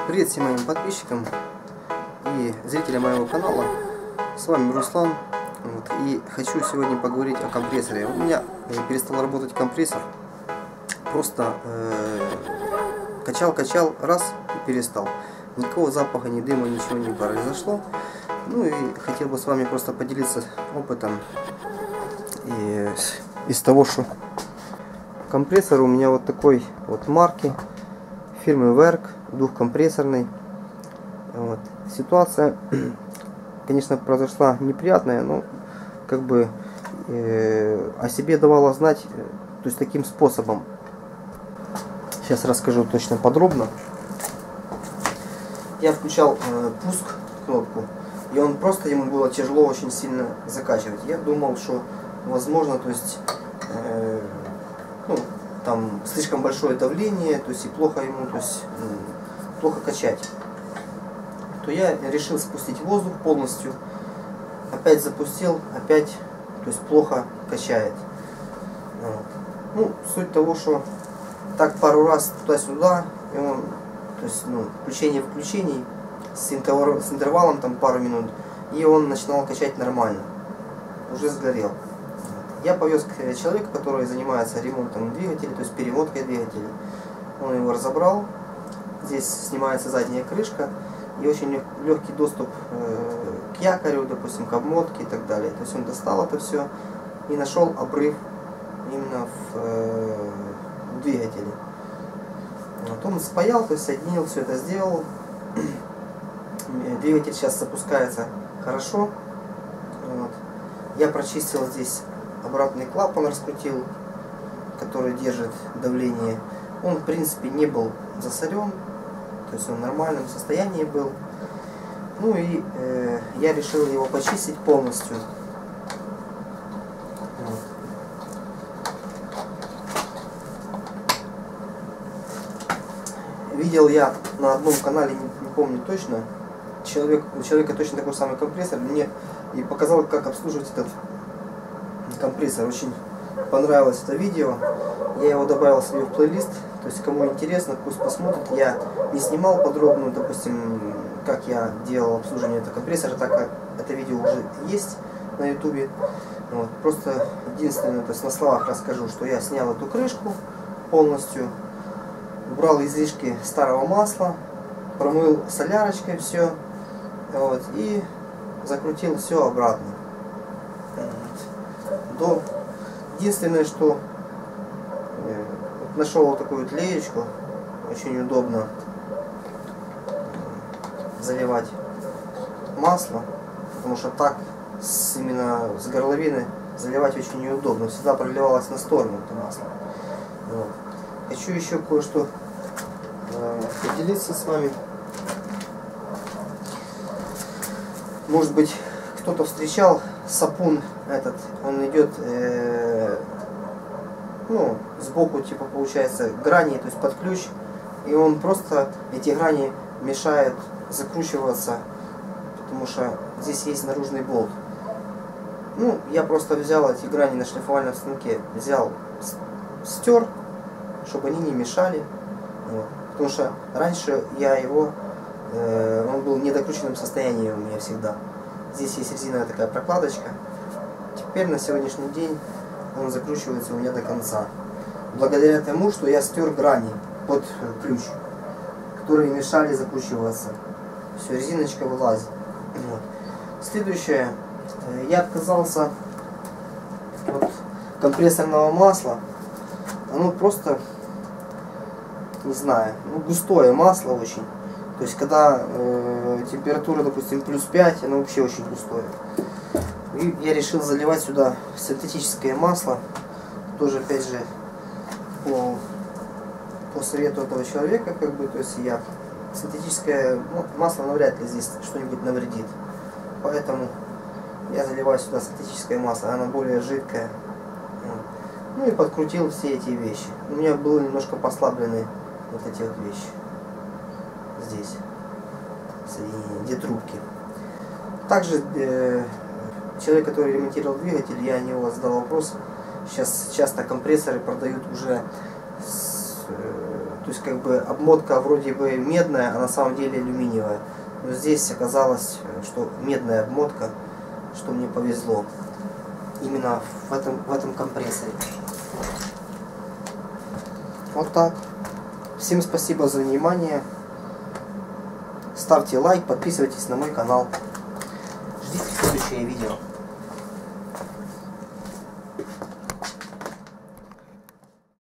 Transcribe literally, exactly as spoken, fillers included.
Привет всем моим подписчикам и зрителям моего канала. С вами Руслан. Вот, и хочу сегодня поговорить о компрессоре. У меня перестал работать компрессор. Просто качал-качал, э, раз и перестал. Никакого запаха, ни дыма, ничего не произошло. Ну и хотел бы с вами просто поделиться опытом и из того, что компрессор у меня вот такой вот марки фирмы Verk, двухкомпрессорный. Вот. Ситуация, конечно, произошла неприятная, но как бы э, о себе давала знать, то есть таким способом. Сейчас расскажу точно подробно. Я включал э, пуск кнопку, и он просто, ему было тяжело очень сильно закачивать. Я думал, что возможно, то есть э, ну, там слишком большое давление, то есть и плохо ему, то есть плохо качать. То я решил спустить воздух полностью, опять запустил, опять, то есть плохо качает. Вот. Ну, суть того, что так пару раз туда-сюда, и он, то есть, ну, включение-выключений с, интервал, с интервалом там пару минут, и он начинал качать нормально, уже сгорел. Я повез к человеку, который занимается ремонтом двигателей, то есть перемоткой двигателей. Он его разобрал. Здесь снимается задняя крышка и очень легкий доступ э, к якорю, допустим, к обмотке и так далее. То есть он достал это все и нашел обрыв именно в, э, в двигателе. Вот он спаял, то есть соединил, все это сделал. Двигатель сейчас запускается хорошо. Вот. Я прочистил здесь обратный клапан, раскрутил, который держит давление. Он в принципе не был засорен, то есть он в нормальном состоянии был. Ну и э, я решил его почистить полностью. Вот. Видел я на одном канале, не, не помню точно, человек, у человека точно такой самый компрессор, мне и показал, как обслуживать этот компрессор. Очень понравилось это видео, я его добавил себе в плейлист, то есть кому интересно, пусть посмотрит. Я не снимал подробно, допустим, как я делал обслуживание этого компрессора, так как это видео уже есть на ютубе. Вот. Просто единственное, то есть на словах расскажу, что я снял эту крышку полностью, убрал излишки старого масла, промыл солярочкой все, вот, и закрутил все обратно. До... Единственное, что э, нашел вот такую вот леечку, очень удобно заливать масло, потому что так с, именно с горловины заливать очень неудобно, всегда проливалось на сторону это масло. Вот. Хочу еще кое-что э, поделиться с вами. Может быть, кто-то встречал сапун этот, он идет э, ну, сбоку, типа получается грани, то есть под ключ, и он просто, эти грани мешают закручиваться, потому что здесь есть наружный болт. Ну, я просто взял эти грани на шлифовальном станке, взял, стер, чтобы они не мешали, вот. Потому что раньше я его, э, он был в недокрученном состоянии у меня всегда. Здесь есть резиновая такая прокладочка. Теперь на сегодняшний день он закручивается у меня до конца. Благодаря тому, что я стер грани под ключ, которые мешали закручиваться. Все, резиночка вылазит. Вот. Следующее. Я отказался от компрессорного масла. Оно просто, не знаю, ну, густое масло очень. То есть, когда э, температура, допустим, плюс пять, оно вообще очень густое. И я решил заливать сюда синтетическое масло. Тоже, опять же, по, по совету этого человека, как бы, то есть я синтетическое ну, масло навряд ли здесь что-нибудь навредит. Поэтому я заливаю сюда синтетическое масло, оно более жидкое. Ну и подкрутил все эти вещи. У меня были немножко послаблены вот эти вот вещи. Здесь соединение, где трубки. Также э, человек, который ремонтировал двигатель, я у него задал вопрос. Сейчас часто компрессоры продают уже с, э, То есть как бы обмотка вроде бы медная, а на самом деле алюминиевая. Но здесь оказалось, что медная обмотка, что мне повезло. Именно в этом, в этом компрессоре. Вот так. Всем спасибо за внимание. Ставьте лайк, подписывайтесь на мой канал. Ждите следующее видео.